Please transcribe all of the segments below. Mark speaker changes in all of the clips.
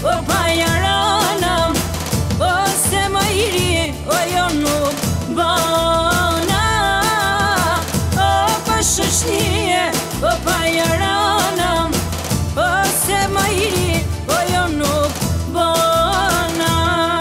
Speaker 1: o pa jaranam, o se më i ri, o jo nuk bana, o pa shoqnie, o pa jaranam, o se më i ri, o jo nuk bana.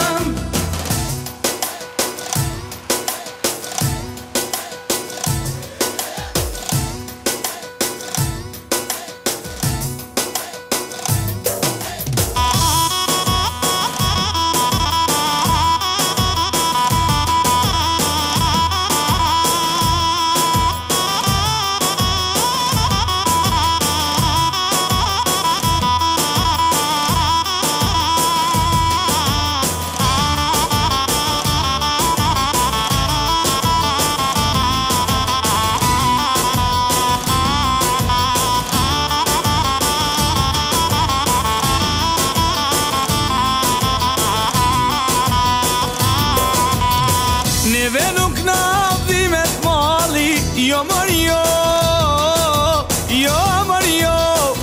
Speaker 2: Neve nuk na dhimet mali, jo mër jo, jo mër jo.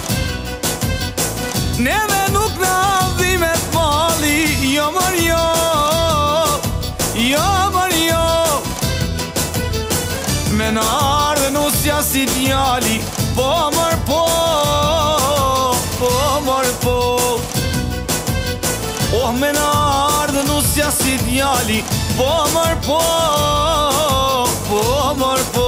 Speaker 2: Neve nuk na dhimet mali, jo mër jo, jo mër jo. Me në ardhën usja si djali, po mër po, po mër po. Oh, me në ardhën usja si djali, po mër po, po mër po.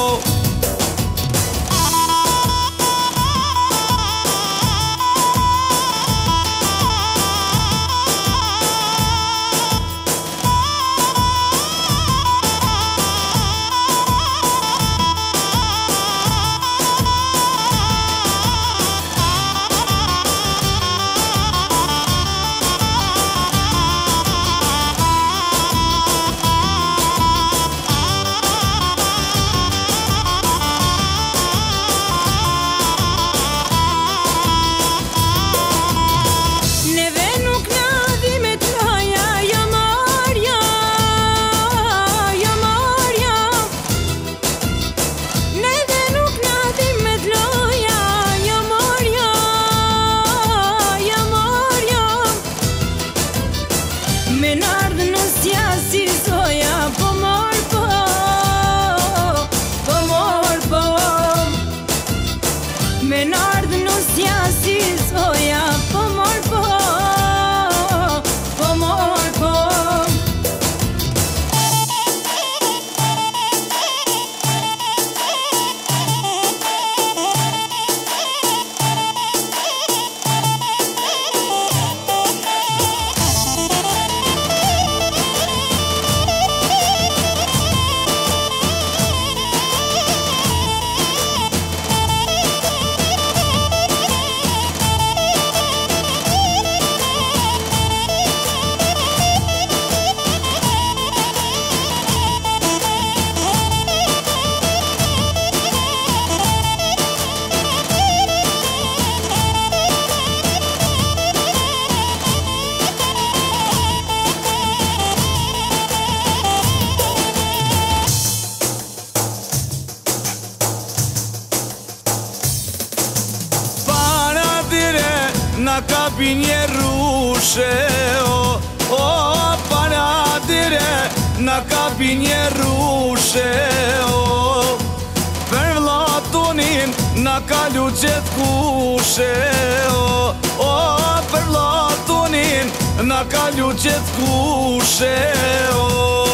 Speaker 1: Me nardë në si zoja, po mor po, po mor po. Me nardë në si zoja, po mor po, po mor po.
Speaker 2: Na kapi një rushe, o para dire, na kapi një rushe, për vllatunin na kalu qëtë kushe, për vllatunin na kalu qëtë kushe,